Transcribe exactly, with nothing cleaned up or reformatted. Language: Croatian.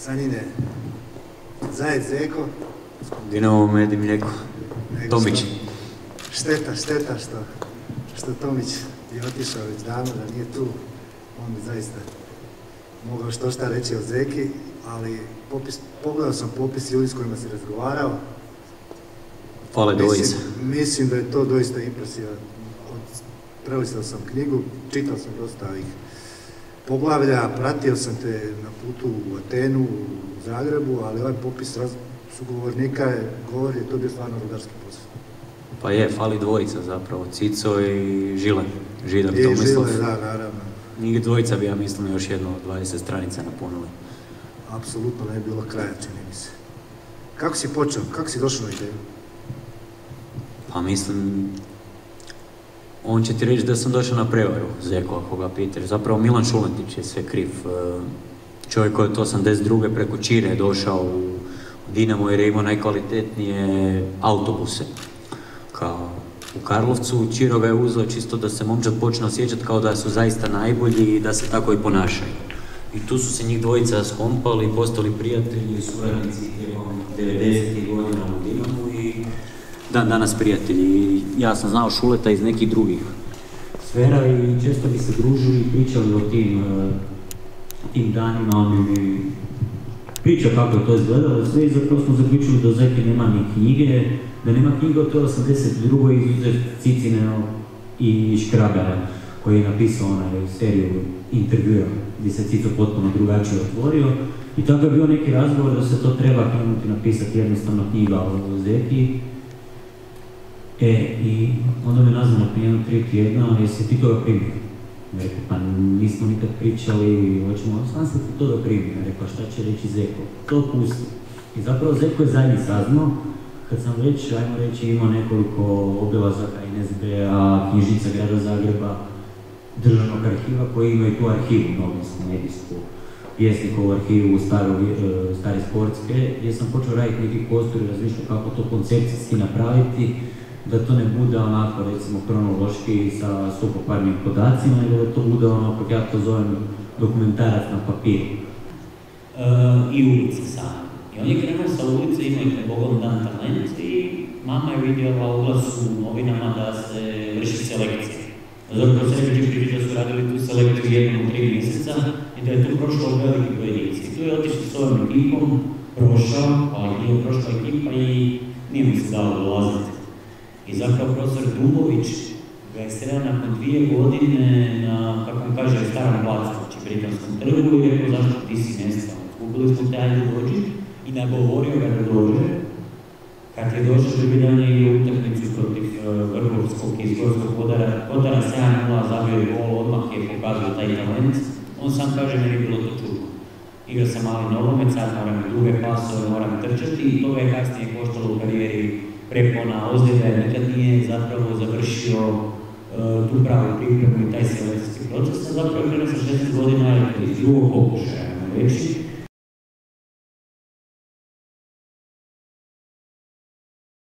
Sanjine, Zajec Zeko. Dinamo med i mlijeko. Tomić. Šteta, šteta što, što Tomić je otišao već davno, da nije tu. On bi zaista mogao što šta reći o Zeki, ali popis, pogledao sam popis ljudi s kojima se razgovarao. Fale dvojice. Mislim, mislim da je to doista impresivan. Prelistao sam knjigu, čitao sam dosta ovih poglavlja, pratio sam te na putu u Atenu, u Zagrebu, ali ovaj popis sugovornika je, govori, to je bio stvarno rudarski posao. Pa je, fali dvojica zapravo, Cico i Žile, Židar I Tomislav. Žile, da, naravno. Njih dvojica bi, ja mislim, još jedno dvadeset stranica napunili. Apsolutno ne je bilo kraja, čini mi se. Kako si počeo? Kako si došao na ideju? Pa mislim, on će ti reći da sam došao na prevaru, Zeko, ako ga pitaš. Zapravo Milan Šulentić je sve kriv. Čovjek koji je od osamdeset druge preko Čire došao u Dinamo jer je imao najkvalitetnije autobuse. Kao u Karlovcu, Čiro ga je uzeo čisto da se momčad počne osjećati kao da su zaista najbolji i da se tako i ponašaju. I tu su se njih dvojica skompali, postali prijatelji i suradnici devedesetih godina u Dinamu i dan danas prijatelji. Ja sam znao Šuleta iz nekih drugih sfera i često bi se družili i pričali o tim, tim danima. On bi pričao kako je to izgledalo sve i zapravo smo zaključili da Zeki nema ni knjige, da nema knjige od toj osamdeset druge izuzev Cicine i Škrabera koji je napisao onaj seriju intervjua gdje se Cico potpuno drugačije otvorio i tako je bio neki razgovor da se to treba krenuti napisati jednostavno knjiga o Zeki. E, i onda me nazvano prije tri tjedna, jesi ti to da primio? Rekao, pa nismo nikad pričali, hoćemo, sam se ti to da primio. Rekao, šta će reći Zeko? To pusti. I zapravo Zeko je zadnji saznao, kad sam već, ajmo reći, imao nekoliko obilazaka N S B-a, knjižnica grada Zagreba, državnog arhiva koji imaju tu arhivu, novinsku, medijsku, Vjesnikovu arhivu, staru, stare sportske, gdje sam počeo raditi neki kostur i razmišljati kako to koncepcijski napraviti, da to ne bude onako, recimo, kronološki sa suhoparnim podacima, nego da to bude ono, kako ja to zovem, dokumentarac na papiru. Uh, I ulice same. I on je krenuo sa ulice, imao je Bogom dan talent i mama je vidjela ulaz u novinama da se vrši selekcija. Zapravo sebi Čiprić da su radili tu selekciju jednom u tri mjeseca i da je tu prošlo veliki pojedinci. Tu je otišao s ovim ekipom, prošao, ali nije prošla ekipa i nije mi se dalo dolaziti. I zapravo profesor Dubović ga je sreo nakon dvije godine na, kako vam kaže, starom placu, znači Britanskom trgu i rekao zašto ti si nestao. Skupili smo te, ajde dođi i nagovorio ga da dođe. Kad je došao do vidanja i utakmicu protiv Vrhovskog i Zgorskog Kotara sedam nula zabio je gol, odmah je pokazao taj talent. On sam kaže, meni je bilo to čudno. Igra sam mali nogomet, sad moram i duge pasove, moram trčati i to je kasnije koštalo u karijeri prepona, ozljeda, jer nikad nije zapravo završio uh, tu pravu pripremu i taj selekcijski proces, a zapravo krenuo sa šesnaest godina iz drugog pokušaja, reći.